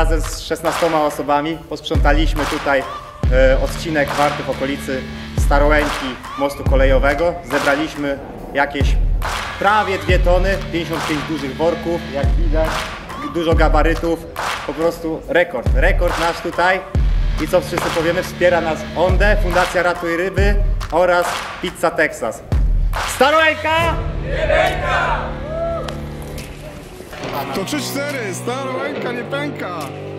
razem z 16 osobami posprzątaliśmy tutaj odcinek Warty w okolicy Starołęki mostu kolejowego. Zebraliśmy jakieś prawie 2 tony, 55 dużych worków, jak widać, dużo gabarytów, po prostu rekord nasz tutaj. I co wszyscy powiemy, wspiera nas ONDE, Fundacja Ratuj Ryby oraz Pizza Texas. Starołęka! Nie pęka! To 3-4, Starołęka nie pęka!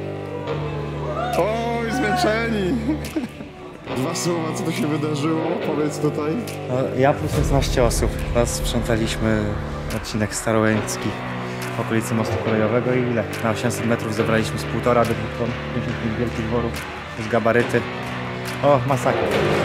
Oj, zmęczeni! 2 słowa, co tu się wydarzyło? Powiedz tutaj. Ja plus 16 osób. Teraz sprzątaliśmy odcinek starołęcki w okolicy mostu kolejowego i ile? Na 800 metrów zebraliśmy z 1,5 do 2 ton, 55 wielkich worów, z gabaryty. O, masakra.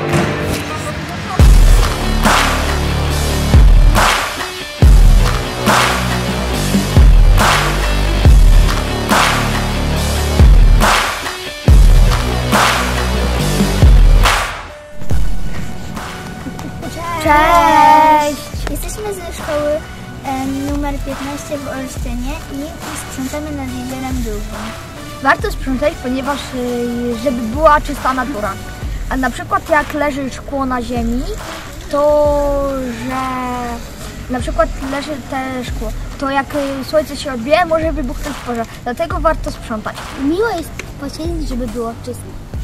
Cześć! Jesteśmy ze szkoły numer 15 w Olsztynie i sprzątamy nad jeziorem Długim. Warto sprzątać, ponieważ żeby była czysta natura. A na przykład jak leży szkło na ziemi, to że na przykład leży te szkło, to jak słońce się odbije, może wybuchnąć pożar. Dlatego warto sprzątać. Miło jest posiedzieć, żeby było czysto.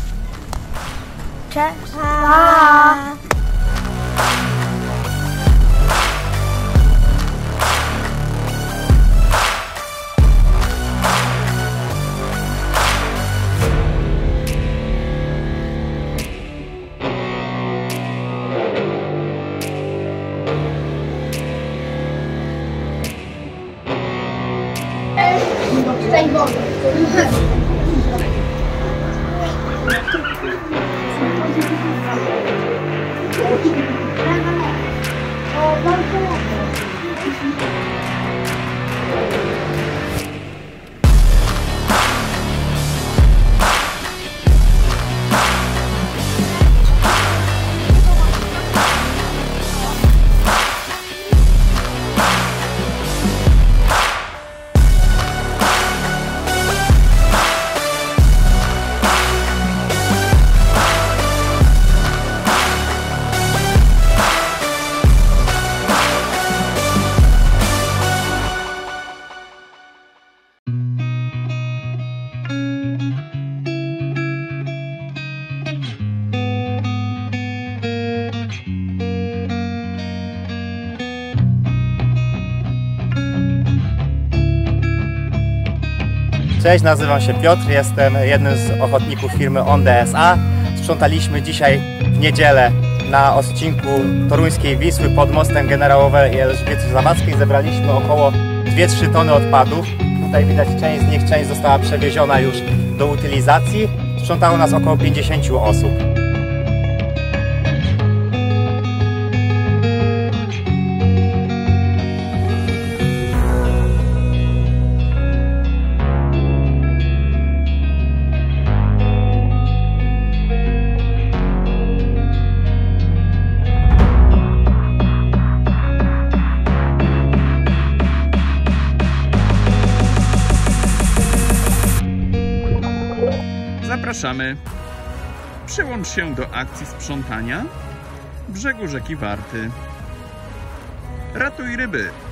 Cześć! Pa! Cześć, nazywam się Piotr, jestem jednym z ochotników firmy ONDE SA. Sprzątaliśmy dzisiaj w niedzielę na odcinku toruńskiej Wisły pod mostem Generałowej Elżbiety Zawadzkiej. Zebraliśmy około 2-3 tony odpadów. Tutaj widać część została przewieziona już do utylizacji. Sprzątało nas około 50 osób. Zapraszamy. Przyłącz się do akcji sprzątania brzegu rzeki Warty. Ratuj ryby.